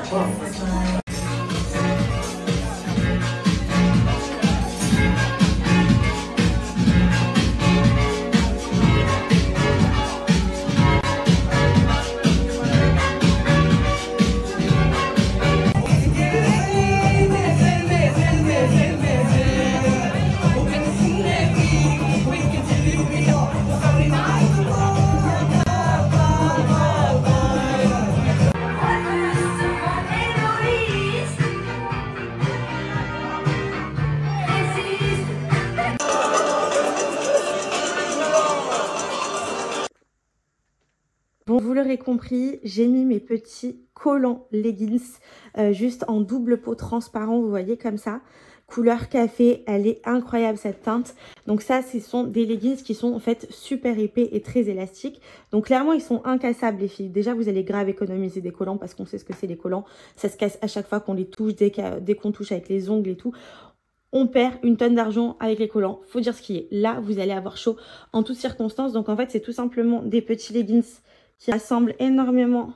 Bon, vous l'aurez compris, j'ai mis mes petits collants leggings juste en double peau transparent, vous voyez comme ça. Couleur café, elle est incroyable cette teinte. Donc ça, ce sont des leggings qui sont en fait super épais et très élastiques. Donc clairement, ils sont incassables les filles. Déjà, vous allez grave économiser des collants parce qu'on sait ce que c'est les collants. Ça se casse à chaque fois qu'on les touche, dès qu'on touche avec les ongles et tout. On perd une tonne d'argent avec les collants, faut dire ce qui est. Là, vous allez avoir chaud en toutes circonstances. Donc en fait, c'est tout simplement des petits leggings qui rassemblent énormément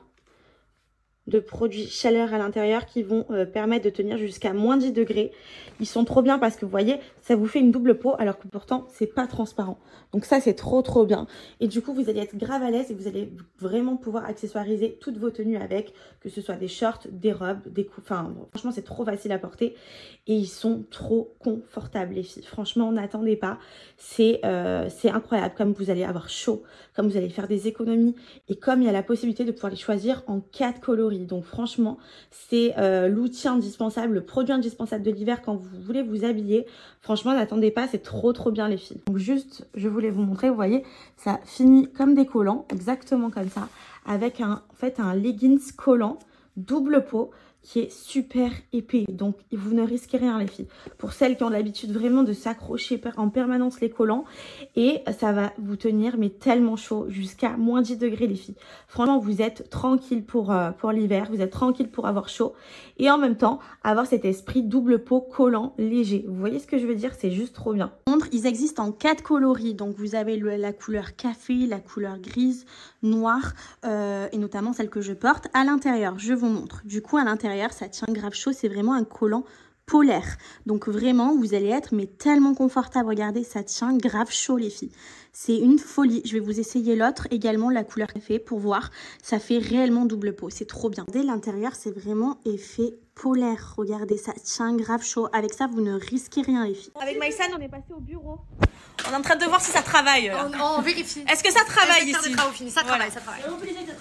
de produits chaleur à l'intérieur qui vont permettre de tenir jusqu'à moins 10 degrés. Ils sont trop bien parce que vous voyez, ça vous fait une double peau alors que pourtant c'est pas transparent. Donc ça c'est trop bien. Et du coup vous allez être grave à l'aise et vous allez vraiment pouvoir accessoiriser toutes vos tenues avec, que ce soit des shorts, des robes, des coups. Enfin franchement c'est trop facile à porter et ils sont trop confortables les filles. Franchement n'attendez pas, c'est incroyable comme vous allez avoir chaud, comme vous allez faire des économies et comme il y a la possibilité de pouvoir les choisir en 4 coloris. Donc franchement, c'est l'outil indispensable, le produit indispensable de l'hiver quand vous voulez vous habiller. Franchement, n'attendez pas, c'est trop bien les filles. Donc juste, je voulais vous montrer, vous voyez, ça finit comme des collants, exactement comme ça, avec en fait un leggings collant, double peau, qui est super épais. Donc, vous ne risquez rien les filles. Pour celles qui ont l'habitude vraiment de s'accrocher en permanence les collants. Et ça va vous tenir mais tellement chaud jusqu'à moins 10 degrés les filles. Franchement, vous êtes tranquille pour l'hiver. Vous êtes tranquille pour avoir chaud. Et en même temps, avoir cet esprit double peau collant léger. Vous voyez ce que je veux dire? C'est juste trop bien. Ils existent en 4 coloris. Donc, vous avez la couleur café, la couleur grise, noire et notamment celle que je porte. À l'intérieur, je vous montre. Du coup, à l'intérieur, ça tient grave chaud, c'est vraiment un collant polaire. Donc vraiment, vous allez être mais tellement confortable. Regardez, ça tient grave chaud les filles. C'est une folie. Je vais vous essayer l'autre également, la couleur café, pour voir. Ça fait réellement double peau, c'est trop bien. Dès l'intérieur, c'est vraiment effet polaire. Regardez, ça tient grave chaud. Avec ça, vous ne risquez rien les filles. Avec Maïsan, on est passé au bureau. On est en train de voir si ça travaille. On vérifie. Est-ce que ça travaille ici? Ça travaille, ça travaille.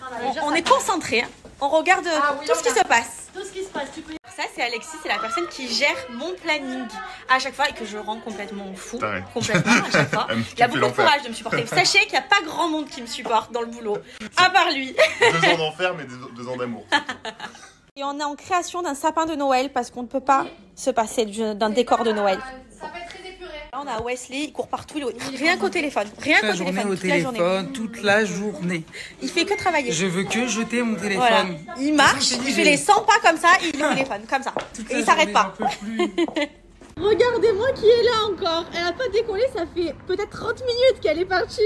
On est concentré. On regarde tout ce qui se passe. Tout ce qui se passe, tu peux... Ça, c'est Alexis, c'est la personne qui gère mon planning à chaque fois et que je rends complètement fou. Complètement à chaque fois. Il a beaucoup de courage de me supporter. Sachez qu'il n'y a pas grand monde qui me supporte dans le boulot, à part lui. 2 ans d'enfer, mais 2 ans d'amour. Et on est en création d'un sapin de Noël parce qu'on ne peut pas se passer d'un décor de Noël. Ça va être très épuré. Là, on a Wesley, il court partout, rien qu'au téléphone. Rien qu'au téléphone. Toute la journée. Il fait que travailler. Je veux que jeter mon téléphone. Voilà. Il marche, il fait les 100 pas comme ça, il est au téléphone, comme ça. Et il s'arrête pas. Regardez-moi qui est là encore. Elle a pas décollé, ça fait peut-être 30 minutes qu'elle est partie.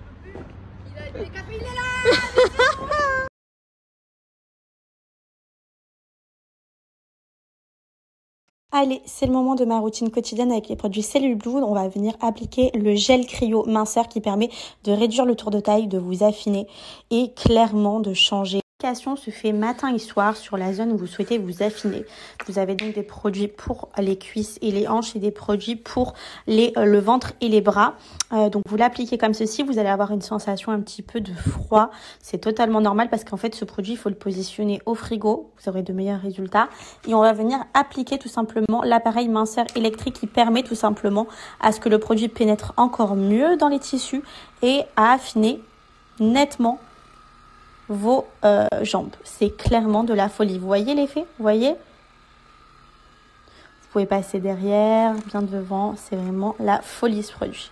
Il est là. Allez, c'est le moment de ma routine quotidienne avec les produits Cellule Blue. On va venir appliquer le gel cryo minceur qui permet de réduire le tour de taille, de vous affiner et clairement de changer. L'application se fait matin et soir sur la zone où vous souhaitez vous affiner. Vous avez donc des produits pour les cuisses et les hanches et des produits pour le ventre et les bras. Donc vous l'appliquez comme ceci, vous allez avoir une sensation un petit peu de froid. C'est totalement normal parce qu'en fait ce produit, il faut le positionner au frigo. Vous aurez de meilleurs résultats. Et on va venir appliquer tout simplement l'appareil minceur électrique qui permet tout simplement à ce que le produit pénètre encore mieux dans les tissus et à affiner nettement vos jambes. C'est clairement de la folie. Vous voyez l'effet? Vous voyez? Vous pouvez passer derrière, bien devant. C'est vraiment la folie ce produit.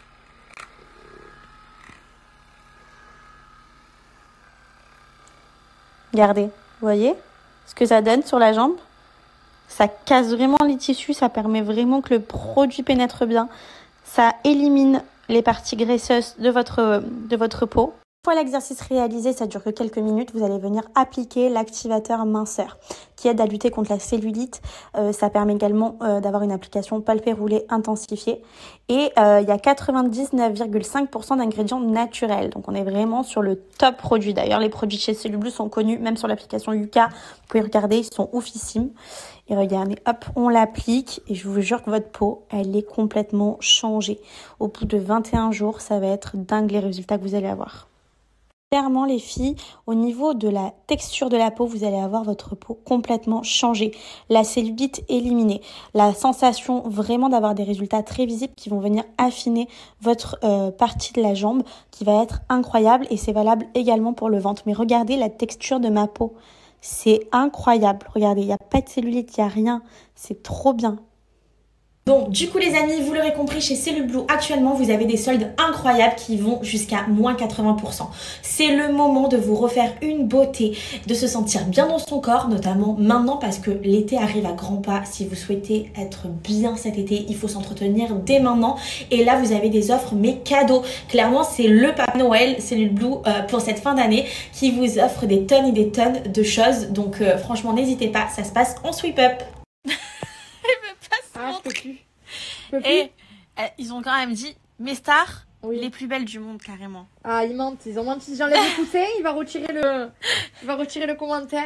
Regardez, vous voyez ce que ça donne sur la jambe? Ça casse vraiment les tissus, ça permet vraiment que le produit pénètre bien. Ça élimine les parties graisseuses de votre peau. Une fois l'exercice réalisé, ça dure que quelques minutes, vous allez venir appliquer l'activateur minceur qui aide à lutter contre la cellulite. Ça permet également d'avoir une application palpée roulée intensifiée. Et il y a 99,5% d'ingrédients naturels. Donc on est vraiment sur le top produit. D'ailleurs, les produits de chez Cellule Blue sont connus, même sur l'application Yuka. Vous pouvez regarder, ils sont oufissimes. Et regardez, hop, on l'applique et je vous jure que votre peau, elle est complètement changée. Au bout de 21 jours, ça va être dingue les résultats que vous allez avoir. Clairement les filles, au niveau de la texture de la peau, vous allez avoir votre peau complètement changée. La cellulite éliminée. La sensation vraiment d'avoir des résultats très visibles qui vont venir affiner votre partie de la jambe qui va être incroyable et c'est valable également pour le ventre. Mais regardez la texture de ma peau. C'est incroyable. Regardez, il n'y a pas de cellulite, il n'y a rien. C'est trop bien. Bon, du coup les amis, vous l'aurez compris, chez Cellule Blue, actuellement, vous avez des soldes incroyables qui vont jusqu'à moins 80%. C'est le moment de vous refaire une beauté, de se sentir bien dans son corps, notamment maintenant parce que l'été arrive à grands pas. Si vous souhaitez être bien cet été, il faut s'entretenir dès maintenant. Et là, vous avez des offres, mais cadeaux. Clairement, c'est le Papa Noël Cellule Blue pour cette fin d'année qui vous offre des tonnes et des tonnes de choses. Donc franchement, n'hésitez pas, ça se passe en sweep up. Ah, je peux plus. Et ils ont quand même dit mes stars, Oui. les plus belles du monde carrément. Ah, ils mentent. Ils ont menti. Si j'enlève le poussé, il va retirer le commentaire.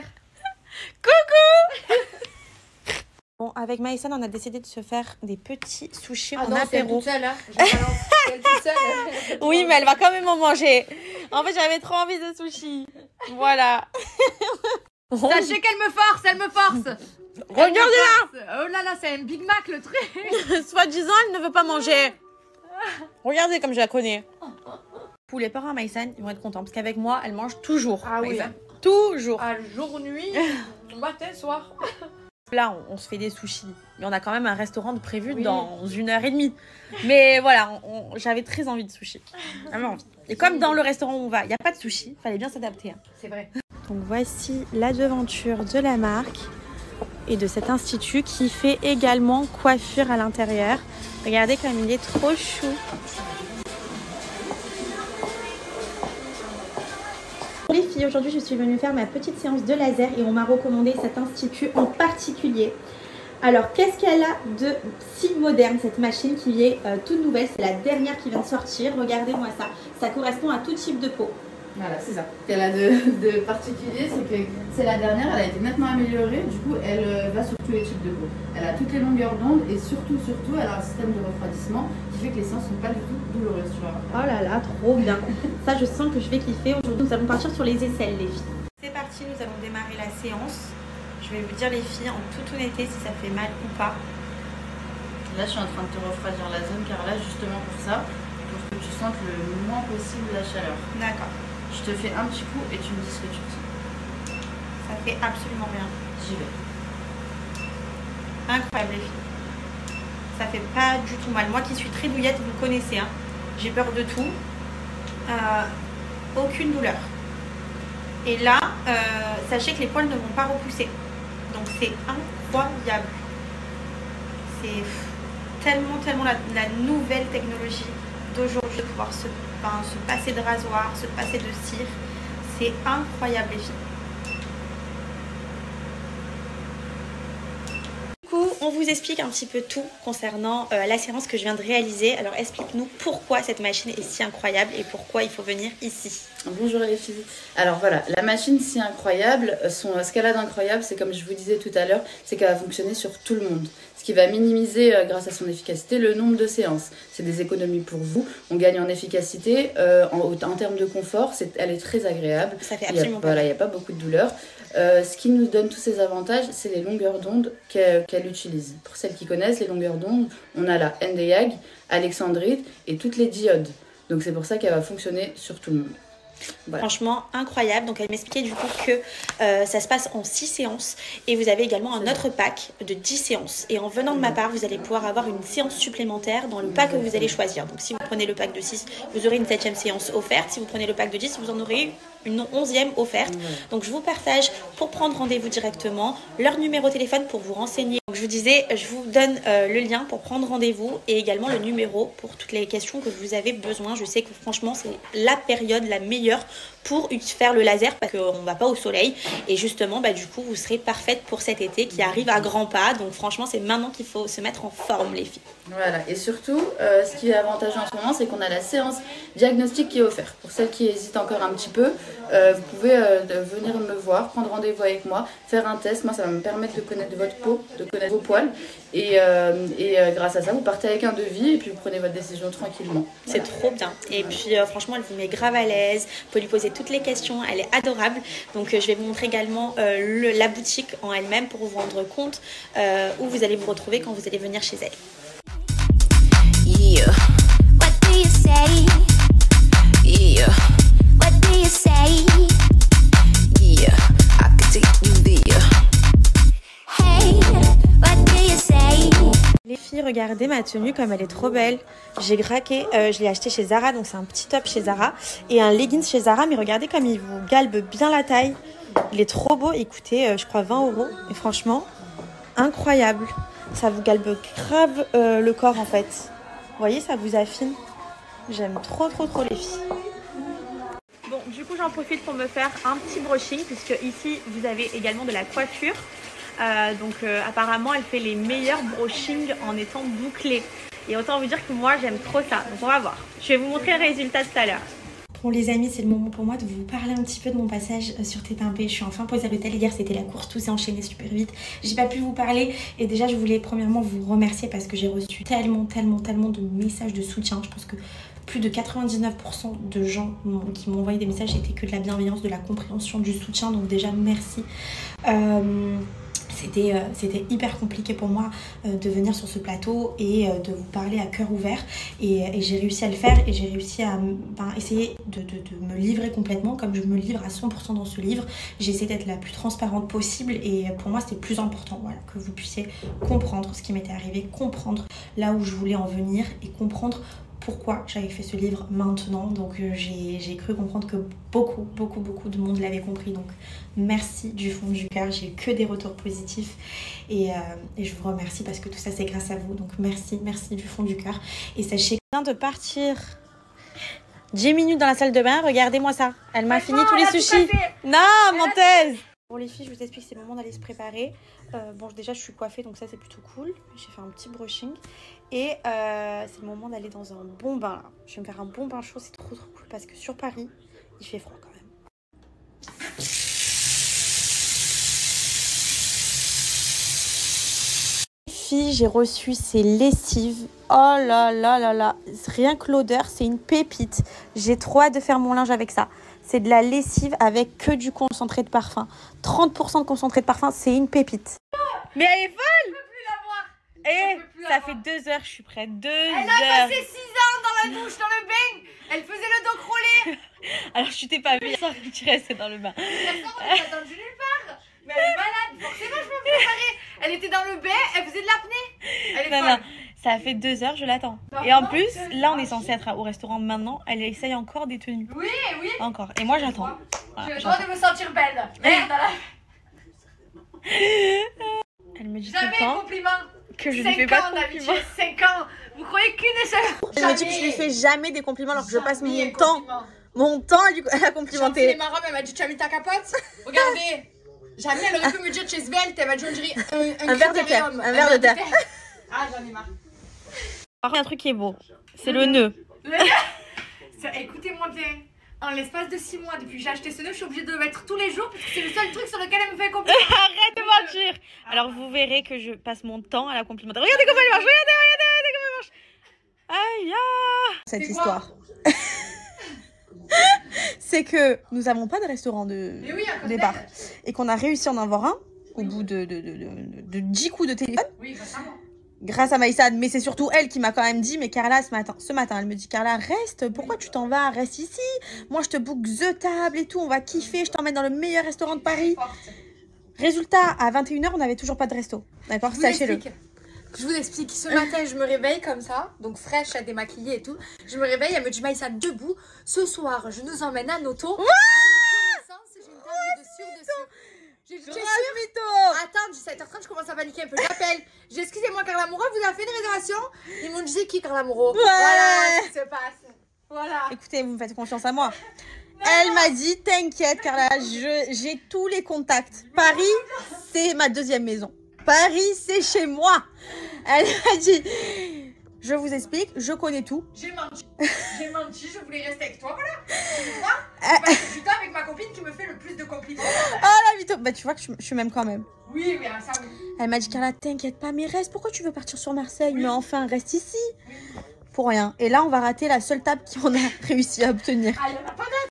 Coucou. Bon, avec Maïsan, on a décidé de se faire des petits sushis en non, c'est elle apéro. toute seule, hein. Je balance. C'est elle toute seule. Oui, mais elle va quand même en manger. En fait, j'avais trop envie de sushis. Voilà. Sachez qu'elle me force, elle me force. Regardez-la. Oh là là, c'est un Big Mac le truc. Soi-disant, elle ne veut pas manger. Regardez comme je la connais. Pour les parents à Maïsan, ils vont être contents parce qu'avec moi, elle mange toujours. Ah oui. Maïsan. Toujours. Ah, jour, nuit, matin, soir. Là, on se fait des sushis. Mais on a quand même un restaurant de prévu Oui. dans 1h30. Mais voilà, j'avais très envie de sushis. Vraiment envie. Et comme dans le restaurant où on va, il n'y a pas de sushis, fallait bien s'adapter. Hein. C'est vrai. Donc voici la devanture de la marque et de cet institut qui fait également coiffure à l'intérieur. Regardez comme il est trop chou. Les filles, aujourd'hui je suis venue faire ma petite séance de laser et on m'a recommandé cet institut en particulier. Alors qu'est-ce qu'elle a de si moderne cette machine qui est toute nouvelle, c'est la dernière qui vient de sortir, regardez-moi ça, ça correspond à tout type de peau. Voilà, c'est ça. Ce qu'elle a de particulier, c'est que c'est la dernière, elle a été nettement améliorée, du coup elle va sur tous les types de peau. Elle a toutes les longueurs d'onde et surtout, elle a un système de refroidissement qui fait que les séances ne sont pas du tout douloureuses, tu vois. Oh là là, trop bien. Ça, je sens que je vais kiffer. Aujourd'hui, nous allons partir sur les aisselles, les filles. C'est parti, nous allons démarrer la séance. Je vais vous dire, les filles, en toute honnêteté, si ça fait mal ou pas. Là, je suis en train de te refroidir la zone car là, justement pour ça, pour que tu sentes le moins possible la chaleur. D'accord. Je te fais un petit coup et tu me dis ce que tu ressens. Ça fait absolument rien. J'y vais. Incroyable, les filles. Ça fait pas du tout mal. Moi qui suis très douillette, vous connaissez, hein. J'ai peur de tout. Aucune douleur. Et là, sachez que les poils ne vont pas repousser. Donc c'est incroyable. C'est tellement la nouvelle technologie d'aujourd'hui de pouvoir se passer de rasoir, se passer de cire. C'est incroyable, les filles. Du coup, on vous explique un petit peu tout concernant la séance que je viens de réaliser. Alors explique-nous pourquoi cette machine est si incroyable et pourquoi il faut venir ici. Bonjour les filles. Alors voilà, la machine si incroyable, ce qu'elle a d'incroyable, c'est comme je vous disais tout à l'heure, c'est qu'elle va fonctionner sur tout le monde. Ce qui va minimiser, grâce à son efficacité, le nombre de séances. C'est des économies pour vous. On gagne en efficacité, en termes de confort, elle est très agréable. Ça fait absolument pas. Voilà, il n'y a pas beaucoup de douleur. Ce qui nous donne tous ces avantages, c'est les longueurs d'onde qu'elle utilise. Pour celles qui connaissent, les longueurs d'onde, on a la Nd:YAG, Alexandrite et toutes les diodes. Donc c'est pour ça qu'elle va fonctionner sur tout le monde. Voilà. Franchement incroyable. Donc elle m'expliquait du coup que ça se passe en 6 séances et vous avez également un autre pack de 10 séances et en venant de ma part vous allez pouvoir avoir une séance supplémentaire dans le pack que vous allez choisir. Donc si vous prenez le pack de 6 vous aurez une 7e séance offerte, si vous prenez le pack de 10 vous en aurez une 11e offerte. Donc je vous partage pour prendre rendez-vous directement leur numéro de téléphone pour vous renseigner Donc je vous disais, je vous donne le lien pour prendre rendez-vous et également le numéro pour toutes les questions que vous avez besoin. Je sais que franchement c'est la période la meilleure pour faire le laser parce qu'on ne va pas au soleil et justement du coup vous serez parfaite pour cet été qui arrive à grands pas. Donc franchement c'est maintenant qu'il faut se mettre en forme les filles. Voilà, et surtout ce qui est avantageux en ce moment c'est qu'on a la séance diagnostic qui est offerte. Pour celles qui hésitent encore un petit peu, vous pouvez venir me voir, prendre rendez-vous avec moi, faire un test. Moi ça va me permettre de connaître votre peau, de connaître vos poils et grâce à ça vous partez avec un devis et puis vous prenez votre décision tranquillement. C'est trop bien et puis franchement elle vous met grave à l'aise, vous pouvez lui poser toutes les questions, elle est adorable. Donc je vais vous montrer également la boutique en elle-même pour vous rendre compte où vous allez vous retrouver quand vous allez venir chez elle. Yeah. What do you say? Yeah. What do you say? Yeah. I could take you there. Hey, what do you say? Les filles, regardez ma tenue comme elle est trop belle. J'ai craqué, je l'ai acheté chez Zara, donc c'est un petit top chez Zara et un leggings chez Zara, mais regardez comme il vous galbe bien la taille. Il est trop beau, il coûtait je crois 20 € et franchement incroyable. Ça vous galbe grave le corps en fait. Vous voyez, ça vous affine. J'aime trop les filles. Bon, du coup j'en profite pour me faire un petit brushing puisque ici vous avez également de la coiffure. Apparemment elle fait les meilleurs brushings en étant bouclée. Et autant vous dire que moi j'aime trop ça. Donc on va voir. Je vais vous montrer le résultat tout à l'heure. Bon les amis, c'est le moment pour moi de vous parler un petit peu de mon passage sur Tétimpé. Je suis enfin posée à l'hôtel. Hier c'était la course, tout s'est enchaîné super vite. J'ai pas pu vous parler et déjà je voulais premièrement vous remercier parce que j'ai reçu tellement de messages de soutien. Je pense que plus de 99% de gens qui m'ont envoyé des messages c'était que de la bienveillance, de la compréhension, du soutien. Donc déjà merci. C'était hyper compliqué pour moi de venir sur ce plateau et de vous parler à cœur ouvert et j'ai réussi à le faire et j'ai réussi à essayer de me livrer complètement comme je me livre à 100% dans ce livre. J'ai essayé d'être la plus transparente possible et pour moi c'était plus important que vous puissiez comprendre ce qui m'était arrivé, comprendre là où je voulais en venir et comprendre pourquoi j'avais fait ce livre maintenant. Donc j'ai cru comprendre que beaucoup de monde l'avait compris. Donc merci du fond du cœur. J'ai eu que des retours positifs et je vous remercie parce que tout ça c'est grâce à vous. Donc merci du fond du cœur. Et sachez que je viens de partir 10 minutes dans la salle de bain. Regardez-moi ça. Elle m'a fini tous les sushis. Non, menteuse. Bon les filles, je vous explique, c'est le moment d'aller se préparer. Bon déjà je suis coiffée donc ça c'est plutôt cool. J'ai fait un petit brushing et c'est le moment d'aller dans un bon bain là. Je vais me faire un bon bain chaud, c'est trop cool parce que sur Paris il fait froid quand même. Filles, j'ai reçu ces lessives. Oh là là, rien que l'odeur c'est une pépite. J'ai trop hâte de faire mon linge avec ça. C'est de la lessive avec que du concentré de parfum. 30% de concentré de parfum, c'est une pépite. Mais elle est folle! Je peux plus la voir. Et ça fait 2 heures, je suis prête. 2 heures. Elle a passé 6 ans dans la douche, dans le bain. Elle faisait le dos crawlé. Alors je t'ai pas vu, tu restais dans le bain. Elle est attendue nulle part. Mais elle est malade. Forcément, je me préparais. Elle était dans le bain, elle faisait de l'apnée. Elle est folle. Non. Ça fait 2 heures, je l'attends. Et en plus, là, on est censé être au restaurant maintenant. Elle essaye encore des tenues. Oui. Encore. Et moi, j'attends. J'ai le droit de me sentir belle. Merde, là. Elle me dit tout Jamais le un temps compliment. que je ne fais pas de compliments. 5 ans. Vous croyez qu'une seule. Elle me dit que je lui fais jamais des compliments alors que je passe mon temps à la complimenter. C'est marrant, elle m'a dit tu as mis ta capote. Regardez. Jamais elle aurait pu me dire tu es belle. Elle m'a dit on dirait un verre de terre. Un verre de terre. Ah, j'en ai marre. Par contre, un truc qui est beau, c'est le nœud. Écoutez-moi bien. En l'espace de 6 mois, depuis que j'ai acheté ce nœud, je suis obligée de le mettre tous les jours parce que c'est le seul truc sur lequel elle me fait compliment. Arrête de mentir. Alors vous verrez que je passe mon temps à la complimenter. Regardez comment elle marche, regardez comment elle marche. Aïe ah. Cette histoire. C'est que nous n'avons pas de restaurant au départ et qu'on a réussi à en avoir un au bout de 10 coups de téléphone. Oui, récemment. Grâce à Maïsad, mais c'est surtout elle qui m'a quand même dit, mais Carla, ce matin, elle me dit, Carla, reste, pourquoi tu t'en vas, reste ici, moi je te book the table et tout, on va kiffer, je t'emmène dans le meilleur restaurant de Paris. Résultat, à 21 h, on n'avait toujours pas de resto, d'accord, sachez-le. Je vous explique, ce matin je me réveille comme ça, donc fraîche, démaquillée et tout, je me réveille, elle me dit Maïsad, debout, ce soir je nous emmène à Noto, j'ai une table de sûr dessus. J'ai dit, tu es sûre ? Attends, 17h30, je commence à paniquer un peu. J'appelle. J'ai excusez-moi, Carla Moreau, vous avez fait une réservation? Ils m'ont dit c'est qui Carla Moreau? Voilà ce qui se passe. Voilà. Écoutez, vous me faites confiance à moi. Elle m'a dit, t'inquiète Carla, j'ai tous les contacts. Paris, c'est ma deuxième maison. Paris, c'est chez moi. Elle m'a dit, je vous explique, je connais tout. J'ai menti, je voulais rester avec toi, voilà. Tu vois, je passe du temps avec ma copine qui me fait le plus de compliments. Oh la mytho. Bah tu vois que je suis même quand même. Oui, oui, ça oui. Elle m'a dit, Carla, t'inquiète pas, mais reste. Pourquoi tu veux partir sur Marseille? Mais enfin, reste ici. Pour rien. Et là, on va rater la seule table qu'on a réussi à obtenir. Ah, il y en a pas